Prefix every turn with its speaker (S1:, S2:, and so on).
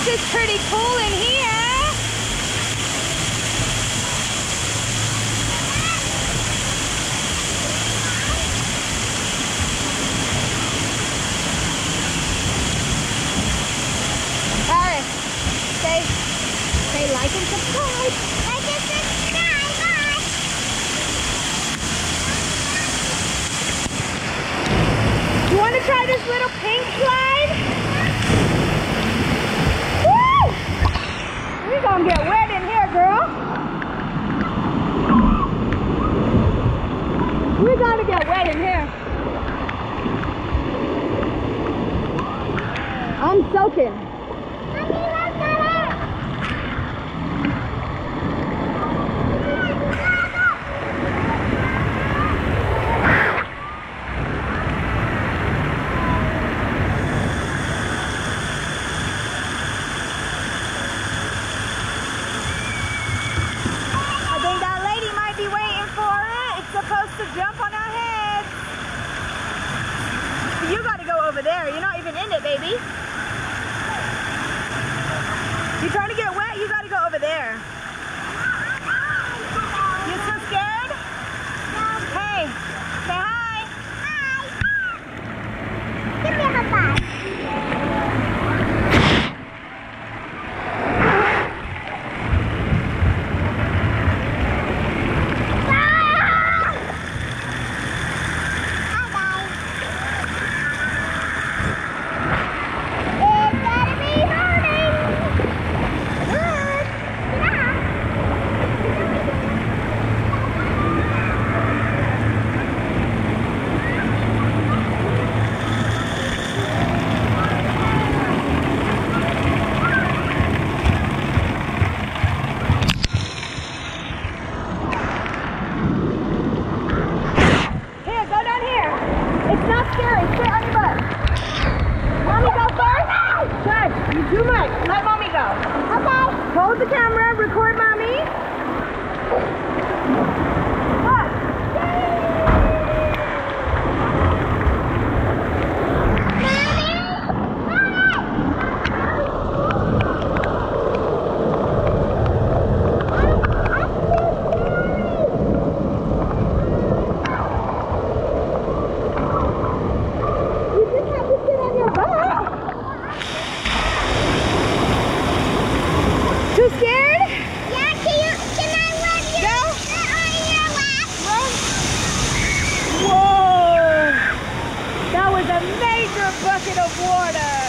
S1: is pretty cool in here. Alright, say like and subscribe. Like and subscribe, bye. You want to try this little pink slide? Woo! We're gonna get wet in here, girl. We're gonna get wet in here. I'm soaking. Jump on our heads. You gotta go over there. You're not even in it, baby. You're trying to get wet, you gotta go over there. You so scared? Hey, say hi. Hi. Give me a high five. Too much. Let mommy go. Okay. Hold the camera. Record mommy. What? You just have to sit on your butt. Too scared? Yeah, can I let you sit on your lap? Whoa! That was a major bucket of water.